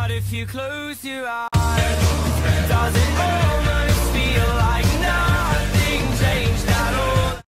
But if you close your eyes, does it all